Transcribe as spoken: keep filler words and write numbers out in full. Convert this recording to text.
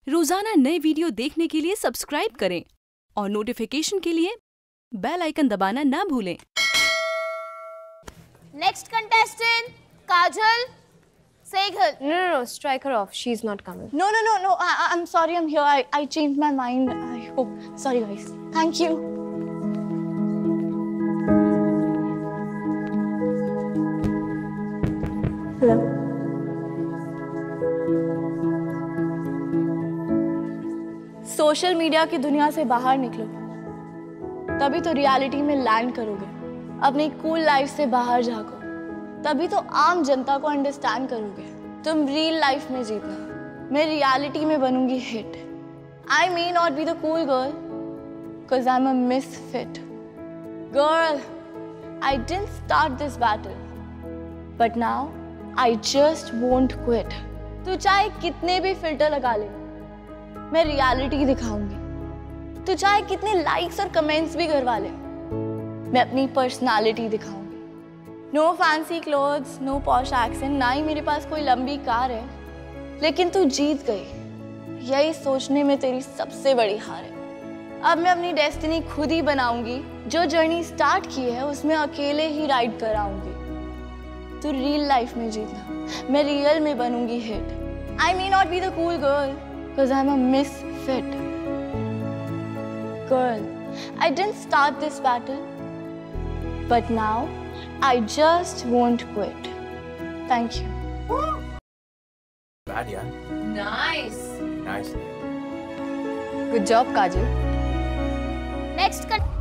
रोजाना नए वीडियो देखने के लिए सब्सक्राइब करें और नोटिफिकेशन के लिए बेल आइकन दबाना ना भूलें। Next contestant, Kajal Seghal. No, no, no, strike her off. She's not coming. No, no, no, no. I, I'm sorry. I'm here. I, I changed my mind. I hope. Sorry, guys. Thank you. Hello. Social media की दुनिया से बाहर निकलो, तभी तो reality में land करोगे। अपनी कूल लाइफ से बाहर झांको, तभी तो आम जनता को अंडरस्टैंड करोगे। तुम रियल लाइफ में जीतना, मैं रियलिटी में बनूंगी hit. I may not be the cool girl, because I am a misfit girl. I didn't start this battle, but now I just won't quit. तू चाहे कितने भी फिल्टर लगा ले, मैं रियलिटी दिखाऊंगी। तू चाहे कितने लाइक्स और कमेंट्स भी करवा ले, मैं अपनी पर्सनालिटी दिखाऊंगी। No fancy clothes, no posh accent, ना ही मेरे पास कोई लंबी कार है, लेकिन तू जीत गई, यही सोचने में तेरी सबसे बड़ी हार है। अब मैं अपनी डेस्टिनी खुद ही बनाऊंगी। जो जर्नी स्टार्ट की है उसमें अकेले ही राइड कराऊंगी। तू रियल लाइफ में जीतना, मैं रियल में बनूंगी hit. I may not be the cool girl, because I'm a misfit girl. I didn't start this battle, but now I just won't quit. Thank you. Bad, yeah. Nice. Nice. Good job, Kajal. Next contestant.